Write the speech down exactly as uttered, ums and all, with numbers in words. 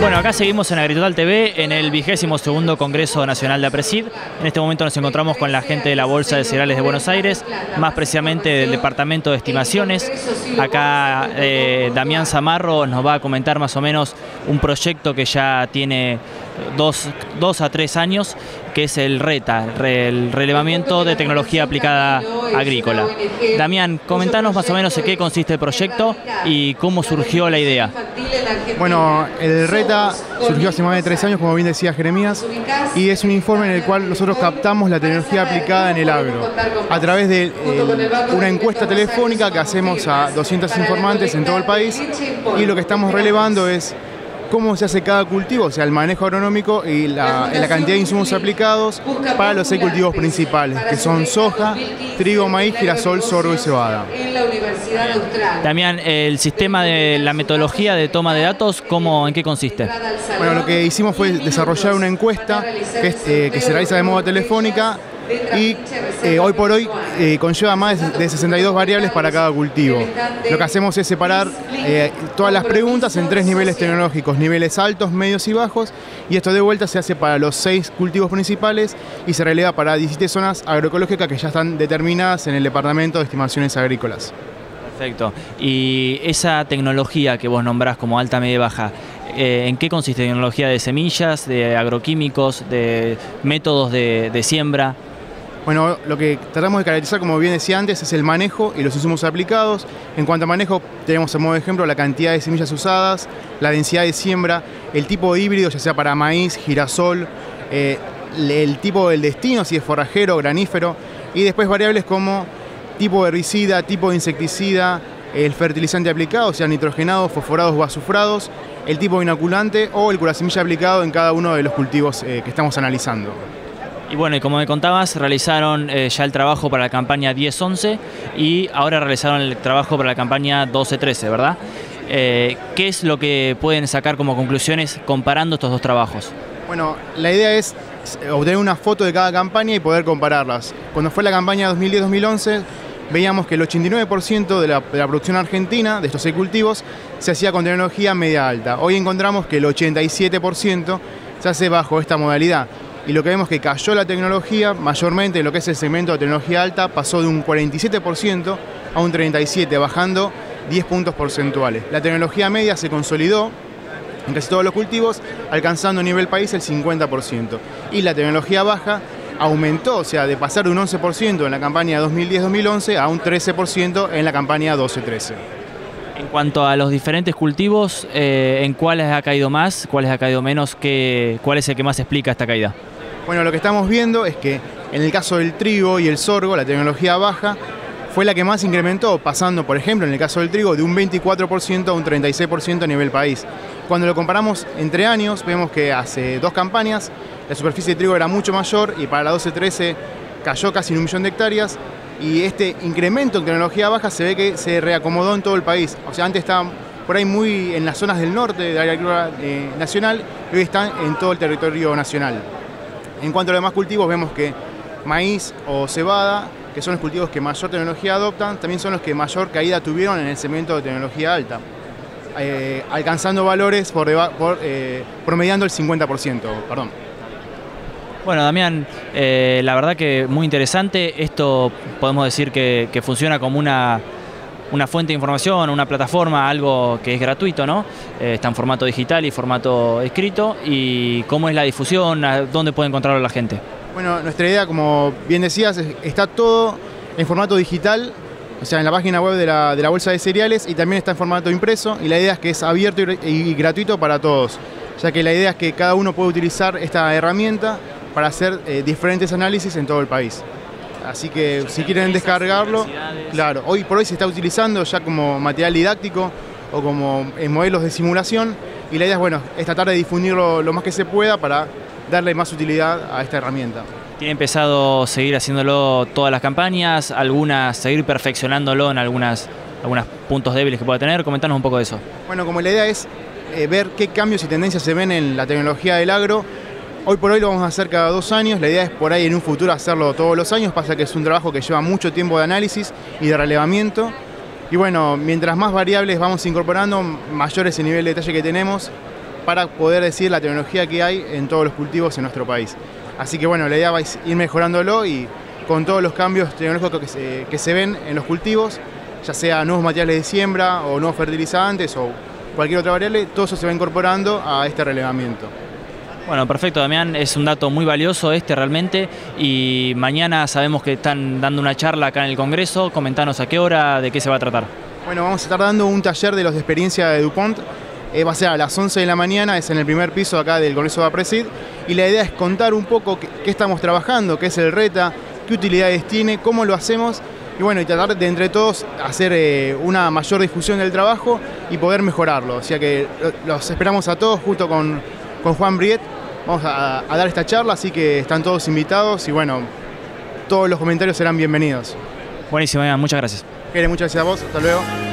Bueno, acá seguimos en AgriTotal T V en el vigésimo segundo Congreso Nacional de APRESID. En este momento nos encontramos con la gente de la Bolsa de Cereales de Buenos Aires, más precisamente del Departamento de Estimaciones. Acá eh, Damián Zamarro nos va a comentar más o menos un proyecto que ya tiene dos, dos a tres años, que es el RETA, el Relevamiento de Tecnología Aplicada Agrícola. Damián, comentanos más o menos en qué consiste el proyecto y cómo surgió la idea. Bueno, el RETA surgió hace más de tres años, como bien decía Jeremías, y es un informe en el cual nosotros captamos la tecnología aplicada en el agro a través de eh, una encuesta telefónica que hacemos a doscientos informantes en todo el país, y lo que estamos relevando es cómo se hace cada cultivo, o sea, el manejo agronómico y la, la cantidad de insumos aplicados para los seis cultivos principales, que son soja, trigo, maíz, girasol, sorgo y cebada. Damián, el sistema de la metodología de toma de datos, ¿cómo, en qué consiste? Bueno, lo que hicimos fue desarrollar una encuesta que, es, eh, que se realiza de modo telefónica y eh, hoy por hoy eh, conlleva más de sesenta y dos variables para cada cultivo. Lo que hacemos es separar eh, todas las preguntas en tres niveles tecnológicos, niveles altos, medios y bajos, y esto de vuelta se hace para los seis cultivos principales y se releva para diecisiete zonas agroecológicas que ya están determinadas en el Departamento de Estimaciones Agrícolas. Perfecto. Y esa tecnología que vos nombrás como alta, media y baja, eh, ¿en qué consiste? ¿Tecnología de semillas, de agroquímicos, de métodos de, de siembra? Bueno, lo que tratamos de caracterizar, como bien decía antes, es el manejo y los insumos aplicados. En cuanto a manejo, tenemos a modo de ejemplo la cantidad de semillas usadas, la densidad de siembra, el tipo de híbrido, ya sea para maíz, girasol, eh, el tipo del destino, si es forrajero, granífero, y después variables como tipo de herbicida, tipo de insecticida, el fertilizante aplicado, o sea, nitrogenados, fosforados o azufrados, el tipo de inoculante o el curasemilla aplicado en cada uno de los cultivos eh, que estamos analizando. Y bueno, y como me contabas, realizaron eh, ya el trabajo para la campaña diez once y ahora realizaron el trabajo para la campaña doce trece, ¿verdad? Eh, ¿Qué es lo que pueden sacar como conclusiones comparando estos dos trabajos? Bueno, la idea es obtener una foto de cada campaña y poder compararlas. Cuando fue la campaña dos mil diez dos mil once, veíamos que el ochenta y nueve por ciento de la, de la producción argentina, de estos seis cultivos, se hacía con tecnología media alta. Hoy encontramos que el ochenta y siete por ciento se hace bajo esta modalidad. Y lo que vemos es que cayó la tecnología, mayormente en lo que es el segmento de tecnología alta, pasó de un cuarenta y siete por ciento a un treinta y siete por ciento, bajando diez puntos porcentuales. La tecnología media se consolidó en casi todos los cultivos, alcanzando a nivel país el cincuenta por ciento. Y la tecnología baja aumentó, o sea, de pasar de un once por ciento en la campaña dos mil diez dos mil once a un trece por ciento en la campaña doce trece. En cuanto a los diferentes cultivos, eh, ¿en cuáles ha caído más, cuáles ha caído menos? ¿Qué, ¿Cuál es el que más explica esta caída? Bueno, lo que estamos viendo es que en el caso del trigo y el sorgo, la tecnología baja fue la que más incrementó, pasando, por ejemplo, en el caso del trigo, de un veinticuatro por ciento a un treinta y seis por ciento a nivel país. Cuando lo comparamos entre años, vemos que hace dos campañas la superficie de trigo era mucho mayor y para la doce trece cayó casi en un millón de hectáreas, y este incremento en tecnología baja se ve que se reacomodó en todo el país. O sea, antes estaban por ahí muy en las zonas del norte de la agricultura eh, nacional, y hoy están en todo el territorio nacional. En cuanto a los demás cultivos, vemos que maíz o cebada, que son los cultivos que mayor tecnología adoptan, también son los que mayor caída tuvieron en el segmento de tecnología alta, eh, alcanzando valores por, por eh, promediando el cincuenta por ciento. Perdón. Bueno, Damián, eh, la verdad que muy interesante. Esto podemos decir que, que funciona como una, una fuente de información, una plataforma, algo que es gratuito, ¿no? Eh, está en formato digital y formato escrito. ¿Y cómo es la difusión? ¿Dónde puede encontrarlo la gente? Bueno, nuestra idea, como bien decías, está todo en formato digital, o sea, en la página web de la, de la Bolsa de Cereales, y también está en formato impreso, y la idea es que es abierto y, y gratuito para todos, ya que la idea es que cada uno puede utilizar esta herramienta para hacer eh, diferentes análisis en todo el país. Así que si quieren descargarlo, claro, hoy por hoy se está utilizando ya como material didáctico o como en modelos de simulación, y la idea es, bueno, es tratar de difundirlo lo más que se pueda para darle más utilidad a esta herramienta. ¿Tiene empezado a seguir haciéndolo todas las campañas, algunas seguir perfeccionándolo en algunas, algunos puntos débiles que pueda tener? Comentanos un poco de eso. Bueno, como la idea es eh, ver qué cambios y tendencias se ven en la tecnología del agro. Hoy por hoy lo vamos a hacer cada dos años, la idea es por ahí en un futuro hacerlo todos los años, pasa que es un trabajo que lleva mucho tiempo de análisis y de relevamiento, y bueno, mientras más variables vamos incorporando, mayor es el nivel de detalle que tenemos, para poder decir la tecnología que hay en todos los cultivos en nuestro país. Así que bueno, la idea va a ir mejorándolo y con todos los cambios tecnológicos que se, que se ven en los cultivos, ya sea nuevos materiales de siembra o nuevos fertilizantes o cualquier otra variable, todo eso se va incorporando a este relevamiento. Bueno, perfecto, Damián, es un dato muy valioso este realmente, y mañana sabemos que están dando una charla acá en el Congreso. Comentanos a qué hora, de qué se va a tratar. Bueno, vamos a estar dando un taller de los de experiencia de DuPont, eh, va a ser a las once de la mañana, es en el primer piso acá del Congreso de APRESID, y la idea es contar un poco qué, qué estamos trabajando, qué es el RETA, qué utilidades tiene, cómo lo hacemos, y bueno, y tratar de entre todos hacer eh, una mayor difusión del trabajo y poder mejorarlo. O sea que los esperamos a todos junto con, con Juan Briet. Vamos a, a dar esta charla, así que están todos invitados y bueno, todos los comentarios serán bienvenidos. Buenísimo, muchas gracias. Muchas gracias a vos, hasta luego.